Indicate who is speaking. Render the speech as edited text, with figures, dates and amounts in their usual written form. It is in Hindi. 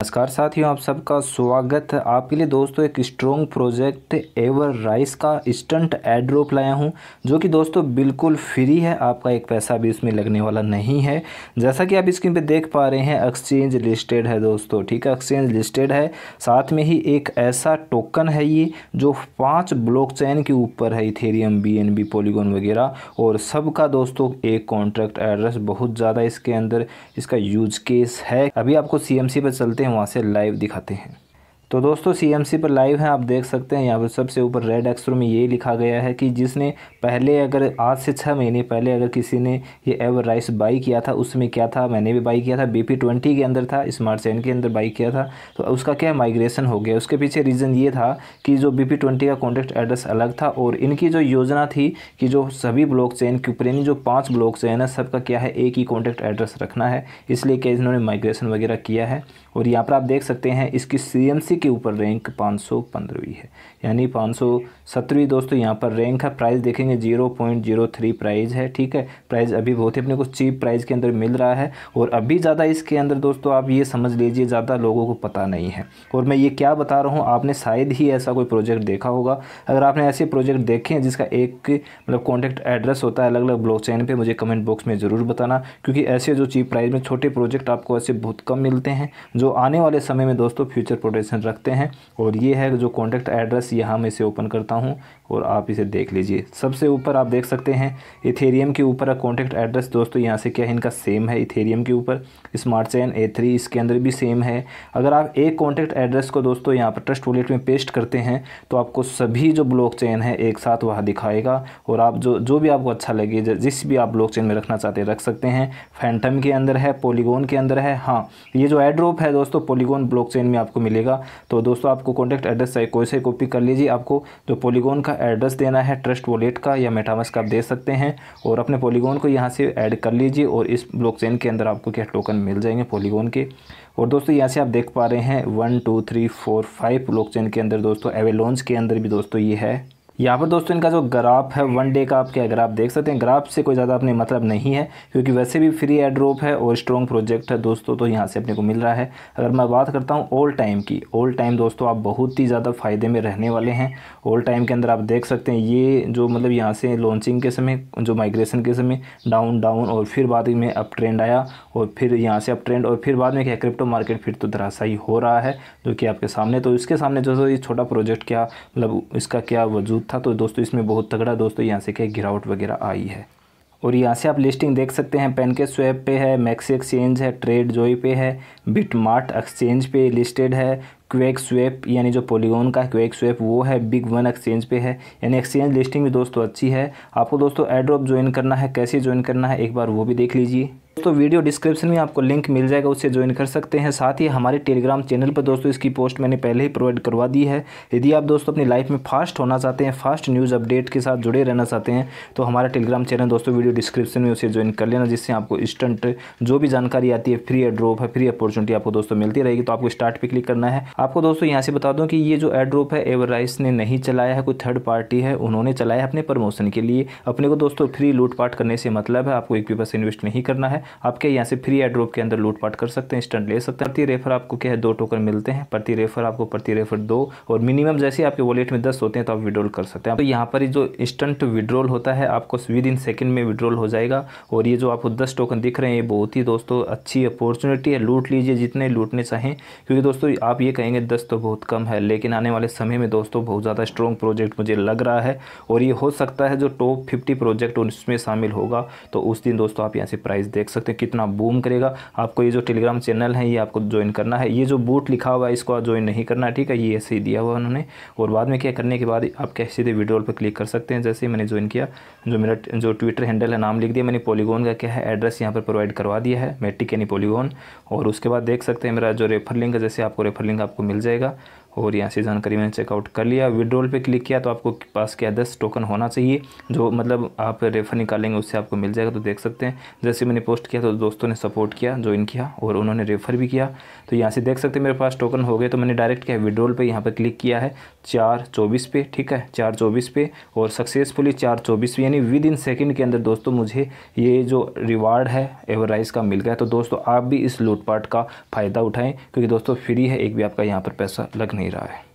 Speaker 1: नमस्कार साथियों, आप सबका स्वागत है। आपके लिए दोस्तों एक स्ट्रॉन्ग प्रोजेक्ट एवरराइज का इंस्टेंट एड ड्रॉप लाया हूं, जो कि दोस्तों बिल्कुल फ्री है। आपका एक पैसा भी इसमें लगने वाला नहीं है। जैसा कि आप स्क्रीन पे देख पा रहे हैं, एक्सचेंज लिस्टेड है दोस्तों, ठीक है, एक्सचेंज लिस्टेड है। साथ में ही एक ऐसा टोकन है ये जो 5 ब्लॉकचेन के ऊपर है, इथेरियम, BNB, पॉलीगॉन वगैरह, और सबका दोस्तों एक कॉन्ट्रैक्ट एड्रेस बहुत ज़्यादा इसके अंदर इसका यूज केस है। अभी आपको CMC पर चलते हैं, वहाँ से लाइव दिखाते हैं। तो दोस्तों CMC पर लाइव है, आप देख सकते हैं यहाँ पर सबसे ऊपर रेड अक्षरों में ये लिखा गया है कि जिसने पहले अगर आज से 6 महीने पहले अगर किसी ने ये एवरराइज बाई किया था, उसमें क्या था, मैंने भी बाई किया था, BP20 के अंदर था, स्मार्ट चेन के अंदर बाई किया था, तो उसका क्या माइग्रेशन हो गया। उसके पीछे रीज़न ये था कि जो BP20 का कॉन्टैक्ट एड्रेस अलग था, और इनकी जो योजना थी कि जो सभी ब्लॉक चेन के ऊपर यानी जो 5 ब्लॉक चेन है सबका क्या है, एक ही कॉन्टैक्ट एड्रेस रखना है, इसलिए क्या इन्होंने माइग्रेशन वगैरह किया है। और यहाँ पर आप देख सकते हैं इसकी CMC के ऊपर रैंक 515वीं है, यानी 517वीं दोस्तों यहाँ पर रैंक है। प्राइस देखेंगे 0.03 प्राइस है, ठीक है। प्राइस अभी बहुत ही अपने को चीप प्राइस के अंदर मिल रहा है, और अभी ज़्यादा इसके अंदर दोस्तों आप ये समझ लीजिए ज़्यादा लोगों को पता नहीं है। और मैं ये क्या बता रहा हूँ, आपने शायद ही ऐसा कोई प्रोजेक्ट देखा होगा। अगर आपने ऐसे प्रोजेक्ट देखे हैं जिसका एक मतलब कॉन्टैक्ट एड्रेस होता है अलग अलग ब्लॉकचेन पे, मुझे कमेंट बॉक्स में ज़रूर बताना, क्योंकि ऐसे जो चीप प्राइस में छोटे प्रोजेक्ट आपको ऐसे बहुत कम मिलते हैं जो आने वाले समय में दोस्तों फ्यूचर प्रोटेक्शन रखते हैं। और ये है जो कॉन्टैक्ट एड्रेस, यहाँ मैं इसे ओपन करता हूँ और आप इसे देख लीजिए। सबसे ऊपर आप देख सकते हैं इथेरियम के ऊपर कॉन्टैक्ट एड्रेस दोस्तों, यहाँ से क्या है, इनका सेम है। इथेरियम के ऊपर स्मार्ट चेन A3 इसके अंदर भी सेम है। अगर आप एक कॉन्टैक्ट एड्रेस को दोस्तों यहाँ पर ट्रस्ट वॉलेट में पेस्ट करते हैं तो आपको सभी जो ब्लॉक चेन है एक साथ वहाँ दिखाएगा, और आप जो भी आपको अच्छा लगे, जिस भी आप ब्लॉक चेन में रखना चाहते हैं रख सकते हैं। फैंटम के अंदर है, पॉलीगॉन के अंदर है। हाँ, ये जो एड ड्रॉप है दोस्तों पॉलीगॉन ब्लॉकचेन में आपको मिलेगा। तो दोस्तों आपको कॉन्टैक्ट एड्रेस चाहिए, कोई से कॉपी कर लीजिए। आपको जो पॉलीगॉन का एड्रेस देना है ट्रस्ट वॉलेट का या मेटामास्क का आप दे सकते हैं, और अपने पॉलीगॉन को यहाँ से ऐड कर लीजिए, और इस ब्लॉकचेन के अंदर आपको क्या टोकन मिल जाएंगे पॉलीगॉन के। और दोस्तों यहाँ से आप देख पा रहे हैं 1 2 3 4 5 ब्लॉकचेन के अंदर दोस्तों, एवेलॉन्च के अंदर भी दोस्तों ये है। यहाँ पर दोस्तों इनका जो ग्राफ है 1 डे का आप क्या ग्राफ देख सकते हैं। ग्राफ से कोई ज़्यादा अपने मतलब नहीं है, क्योंकि वैसे भी फ्री एड ड्रॉप है और स्ट्रॉन्ग प्रोजेक्ट है दोस्तों, तो यहाँ से अपने को मिल रहा है। अगर मैं बात करता हूँ ऑल टाइम की, ऑल टाइम दोस्तों आप बहुत ही ज़्यादा फ़ायदे में रहने वाले हैं। ऑल टाइम के अंदर आप देख सकते हैं ये जो मतलब यहाँ से लॉन्चिंग के समय, जो माइग्रेशन के समय डाउन डाउन, और फिर बाद में अप ट्रेंड आया, और फिर यहाँ से अप ट्रेंड, और फिर बाद में क्या क्रिप्टो मार्केट फिर तो धराशायी हो रहा है जो कि आपके सामने। तो इसके सामने जो ये छोटा प्रोजेक्ट क्या मतलब इसका क्या वजूद था, तो दोस्तों इसमें बहुत तगड़ा दोस्तों यहाँ से क्या गिरावट वगैरह आई है। और यहाँ से आप लिस्टिंग देख सकते हैं, पैनकेस्वैप पे है, मैक्सी एक्सचेंज है, ट्रेडजॉय पे है, बिटमार्ट एक्सचेंज पे लिस्टेड है, क्वेकस्वैप यानी जो पॉलीगॉन का क्वेकस्वैप वो है, बिग वन एक्सचेंज पे है। यानी एक्सचेंज लिस्टिंग भी दोस्तों अच्छी है। आपको दोस्तों एड ड्रॉप ज्वाइन करना है, कैसे ज्वाइन करना है एक बार वो भी देख लीजिए दोस्तों। वीडियो डिस्क्रिप्शन में आपको लिंक मिल जाएगा, उससे ज्वाइन कर सकते हैं। साथ ही हमारे टेलीग्राम चैनल पर दोस्तों इसकी पोस्ट मैंने पहले ही प्रोवाइड करवा दी है। यदि आप दोस्तों अपनी लाइफ में फास्ट होना चाहते हैं, फास्ट न्यूज़ अपडेट के साथ जुड़े रहना चाहते हैं, तो हमारा टेलीग्राम चैनल दोस्तों वीडियो डिस्क्रिप्शन में उसे ज्वाइन कर लेना, जिससे आपको इंस्टेंट जो भी जानकारी आती है, फ्री एड ड्रॉप है, फ्री अपॉर्चुनिटी आपको दोस्तों मिलती रहेगी। तो आपको स्टार्ट पे क्लिक करना है। आपको दोस्तों यहाँ से बता दूं कि ये जो एड ड्रॉप है एवरराइज ने नहीं चलाया है, कोई थर्ड पार्टी है, उन्होंने चलाया है अपने प्रमोशन के लिए। अपने को दोस्तों फ्री लूटपाट करने से मतलब है, आपको 1 भी पैसा इन्वेस्ट नहीं करना है। आपके यहाँ से फ्री एड ड्रॉप के अंदर लूटपाट कर सकते हैं, इंस्टेंट ले सकते हैं। प्रति रेफर आपको क्या है 2 टोकन मिलते हैं, प्रति रेफर आपको प्रति रेफर 2, और मिनिमम जैसे आपके वॉलेट में 10 होते हैं तो आप विड्रॉल कर सकते हैं। तो यहाँ पर जो इंस्टेंट विड्रॉल होता है आपको विद इन सेकंड में विड्रॉल हो जाएगा। और ये जो आपको 10 टोकन दिख रहे हैं ये बहुत ही दोस्तों अच्छी अपॉर्चुनिटी है, लूट लीजिए जितने लूटने चाहें, क्योंकि दोस्तों आप ये कहेंगे 10 तो बहुत कम है, लेकिन आने वाले समय में दोस्तों बहुत ज़्यादा स्ट्रॉन्ग प्रोजेक्ट मुझे लग रहा है, और ये हो सकता है जो टॉप 50 प्रोजेक्ट उसमें शामिल होगा, तो उस दिन दोस्तों आप यहाँ से प्राइस देख सकते हैं कितना बूम करेगा। आपको ये जो टेलीग्राम चैनल है ये आपको ज्वाइन करना है। ये जो बूट लिखा हुआ है इसको ज्वाइन नहीं करना है, ठीक है, ये ऐसे ही दिया हुआ उन्होंने। और बाद में क्या करने के बाद आप क्या सीधे विड्रॉल पर क्लिक कर सकते हैं। जैसे ही मैंने ज्वाइन किया, जो मेरा जो ट्विटर हैंडल है नाम लिख दिया मैंने, पॉलीगॉन का क्या है एड्रेस यहाँ पर प्रोवाइड करवा दिया है, मैटिक यानी पॉलीगॉन। और उसके बाद देख सकते हैं मेरा जो रेफर लिंक है, जैसे आपको रेफर लिंक आपको मिल जाएगा, और यहाँ से जानकारी मैंने चेकआउट कर लिया। विड्रॉल पे क्लिक किया तो आपको पास क्या 10 टोकन होना चाहिए, जो मतलब आप रेफर निकालेंगे उससे आपको मिल जाएगा। तो देख सकते हैं जैसे मैंने पोस्ट किया तो दोस्तों ने सपोर्ट किया, ज्वाइन किया और उन्होंने रेफ़र भी किया। तो यहाँ से देख सकते हैं मेरे पास टोकन हो गए। तो मैंने डायरेक्ट क्या विड्रॉल पे यहाँ पर क्लिक किया है 4:24 पे, ठीक है 4:24 पे, और सक्सेसफुली 4:24 पे यानी विद इन सेकेंड के अंदर दोस्तों मुझे ये जो रिवार्ड है एवरराइज का मिल गया। तो दोस्तों आप भी इस लूटपाट का फ़ायदा उठाएं, क्योंकि दोस्तों फ्री है, एक भी आपका यहाँ पर पैसा लग नहीं रहा है।